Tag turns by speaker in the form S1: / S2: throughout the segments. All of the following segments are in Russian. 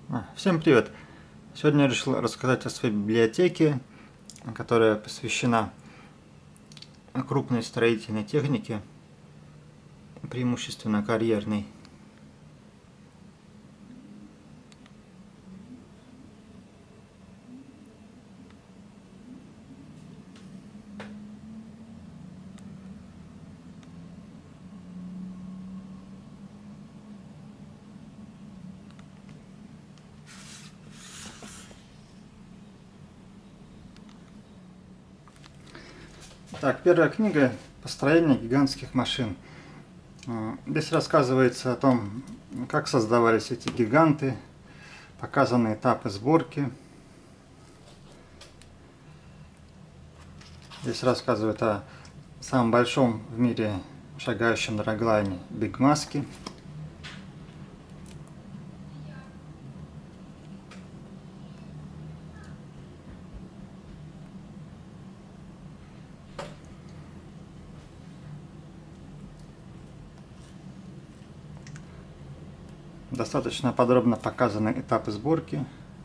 S1: Всем привет! Сегодня я решил рассказать о своей библиотеке, которая посвящена крупной строительной технике, преимущественно карьерной. Так, первая книга «Построение гигантских машин». Здесь рассказывается о том, как создавались эти гиганты, показаны этапы сборки. Здесь рассказывают о самом большом в мире шагающем драглайне Биг Маске. Достаточно подробно показаны этапы сборки.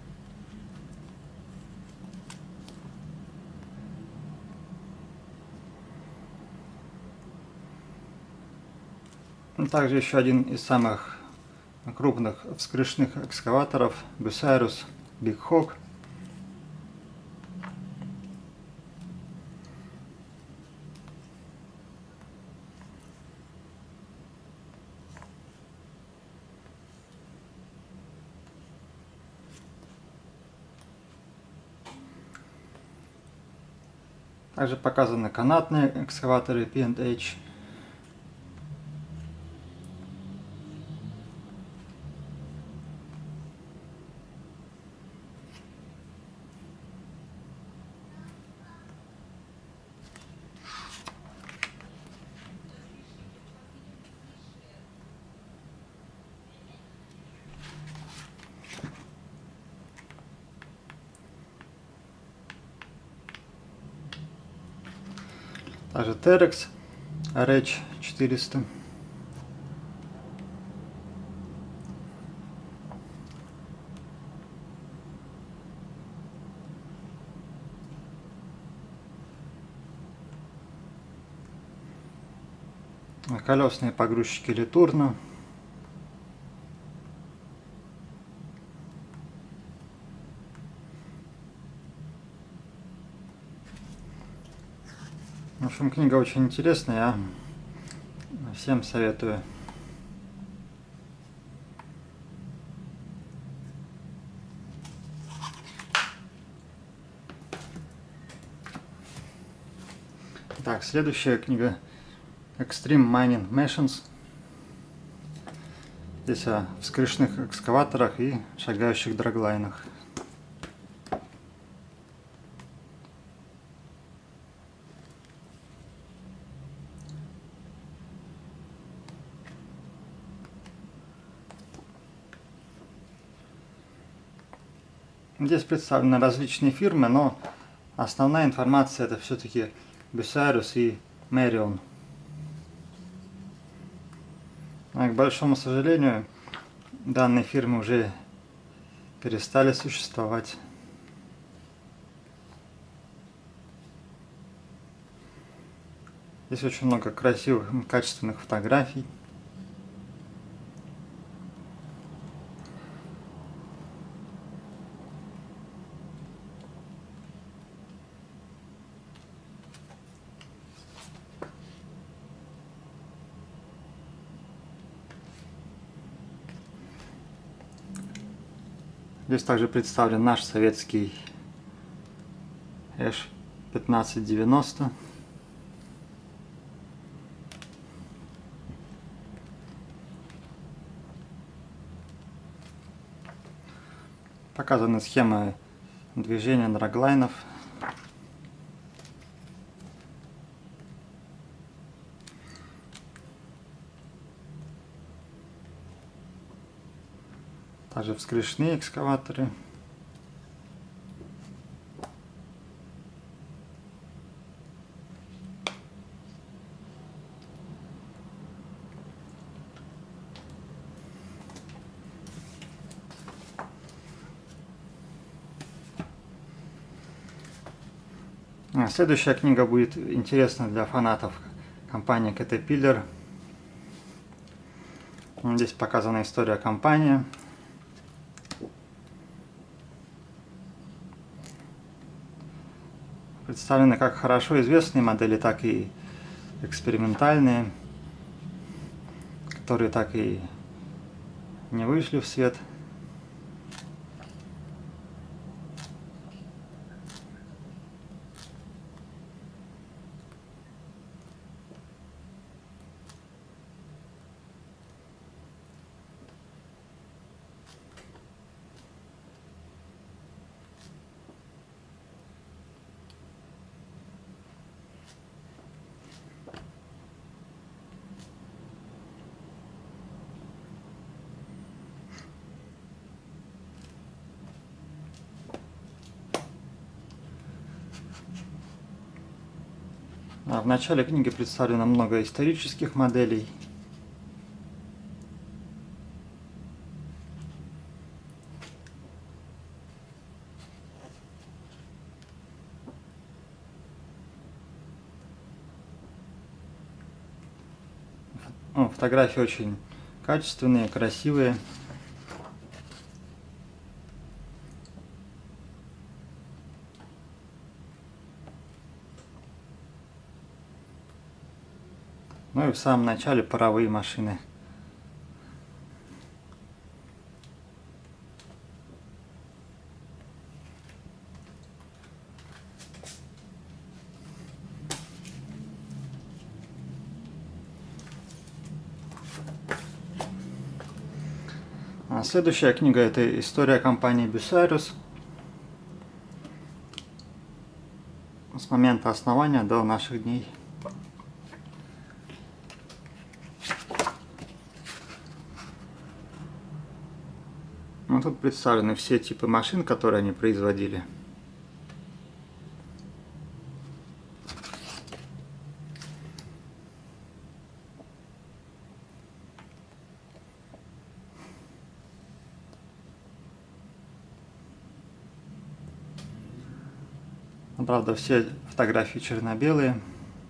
S1: Также еще один из самых крупных вскрышных экскаваторов Bucyrus Big Hog. Также показаны канатные экскаваторы P&H. Также Terex RH400. Колесные погрузчики Литурно. В общем, книга очень интересная, я всем советую. Так, следующая книга Extreme Mining Machines. Здесь о вскрышных экскаваторах и шагающих драглайнах. Здесь представлены различные фирмы, но основная информация это все-таки Bucyrus и Marion. К большому сожалению, данные фирмы уже перестали существовать. Здесь очень много красивых, качественных фотографий. Здесь также представлен наш советский Эш 1590. Показаны схемы движения драглайнов. Также вскрышные экскаваторы. Следующая книга будет интересна для фанатов компании Caterpillar. Здесь показана история компании. Представлены как хорошо известные модели, так и экспериментальные, которые так и не вышли в свет. В начале книги представлено много исторических моделей. Фотографии очень качественные, красивые. Ну и в самом начале паровые машины. Следующая книга — это история компании Bucerius с момента основания до наших дней. Тут представлены все типы машин, которые они производили. Правда, все фотографии черно-белые.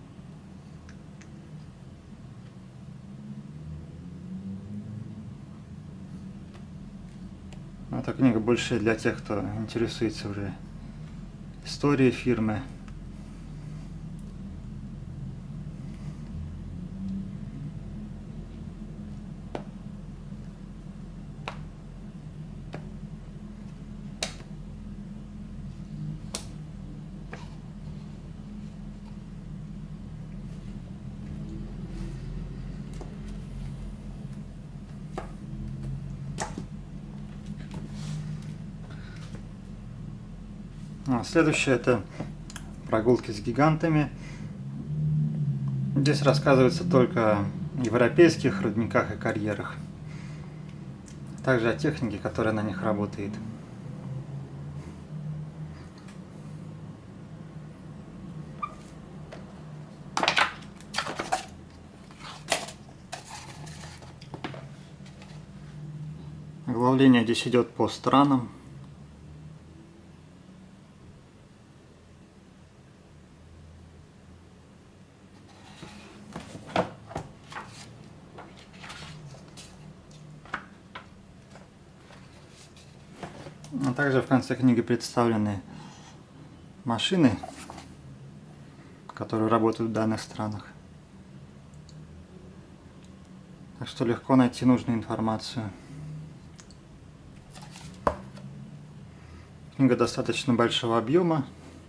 S1: Эта книга больше для тех, кто интересуется уже историей фирмы. Следующее — это прогулки с гигантами. Здесь рассказывается только о европейских рудниках и карьерах, также о технике, которая на них работает. Оглавление здесь идет по странам. Также в конце книги представлены машины, которые работают в данных странах. Так что легко найти нужную информацию. Книга достаточно большого объема.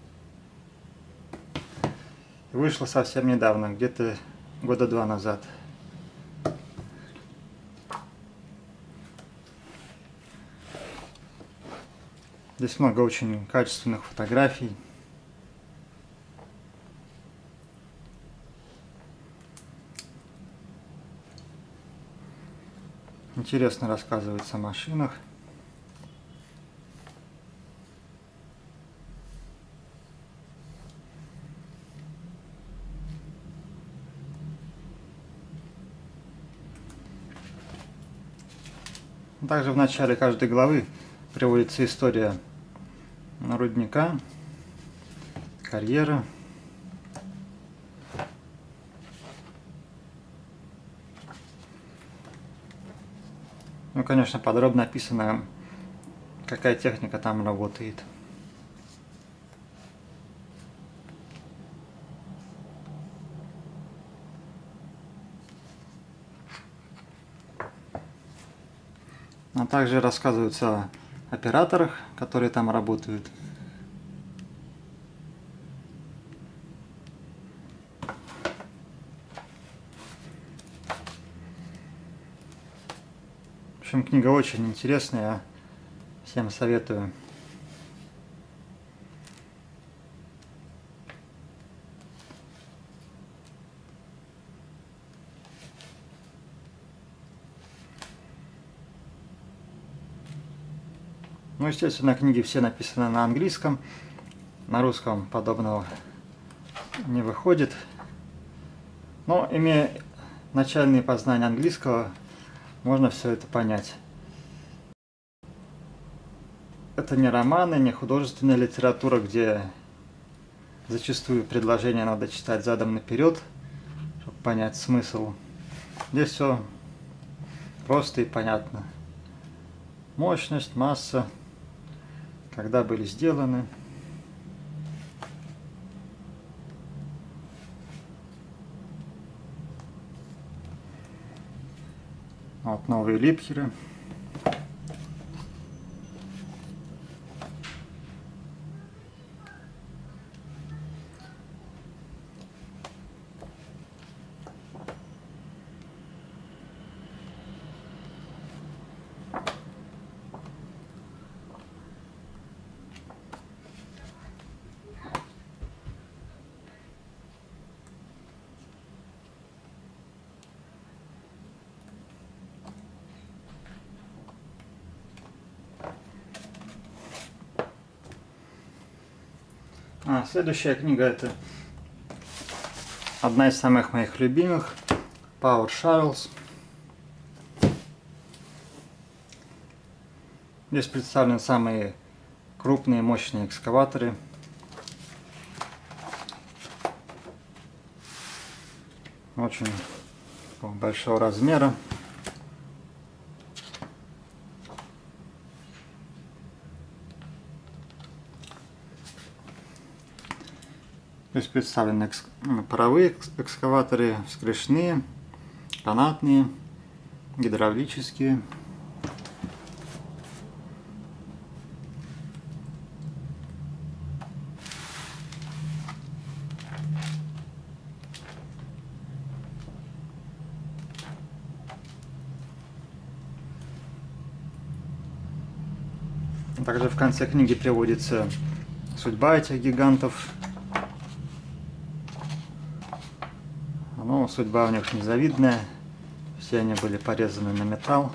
S1: Вышла совсем недавно, где-то года 2 назад. Здесь много очень качественных фотографий. Интересно рассказывается о машинах. Также в начале каждой главы приводится история рудника, карьера. Ну, конечно, подробно описано, какая техника там работает. А также рассказываются о операторах, которые там работают. В общем, книга очень интересная, всем советую. Ну, естественно, книги все написаны на английском, на русском подобного не выходит. Но, имея начальные познания английского, можно все это понять. Это не романы, не художественная литература, где зачастую предложения надо читать задом наперед, чтобы понять смысл. Здесь все просто и понятно. Мощность, масса, когда были сделаны. Вот новые липхеры. Следующая книга — это одна из самых моих любимых, Power Shovels. Здесь представлены самые крупные мощные экскаваторы. Очень большого размера. Здесь представлены паровые экскаваторы, вскрышные, канатные, гидравлические. Также в конце книги приводится судьба этих гигантов. Но судьба у них незавидная, все они были порезаны на металл.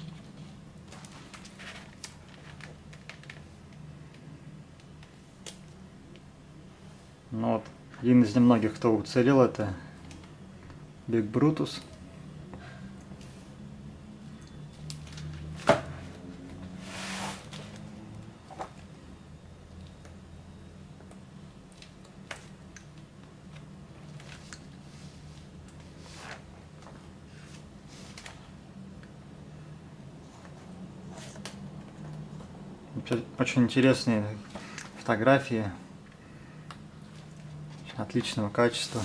S1: Но вот один из немногих, кто уцелел, это Биг Брутус. Очень интересные фотографии, отличного качества.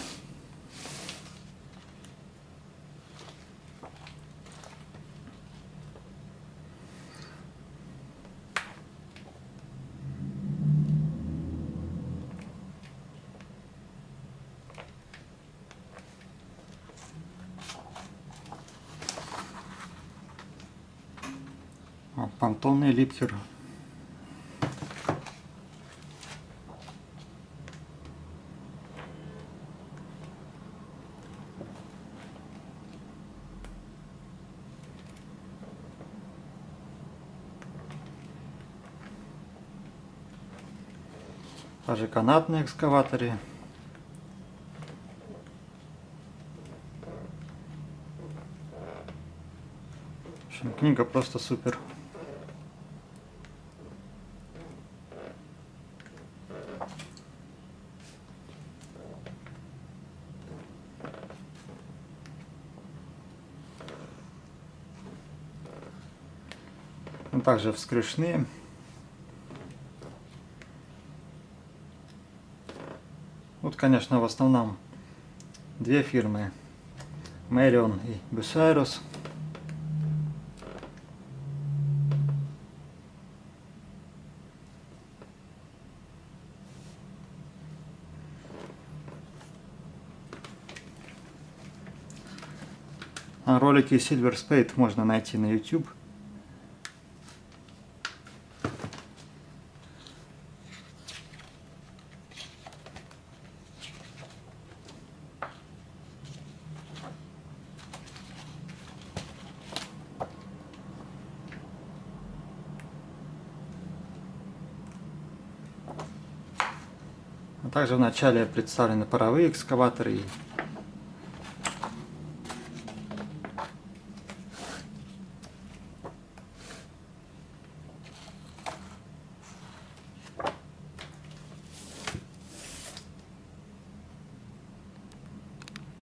S1: Понтонный липхер. Также канатные экскаваторы. В общем, книга просто супер. Также вскрышные. Вот, конечно, в основном две фирмы, Merion и Bucyrus. Ролики Silver Spade можно найти на YouTube. А также в начале представлены паровые экскаваторы и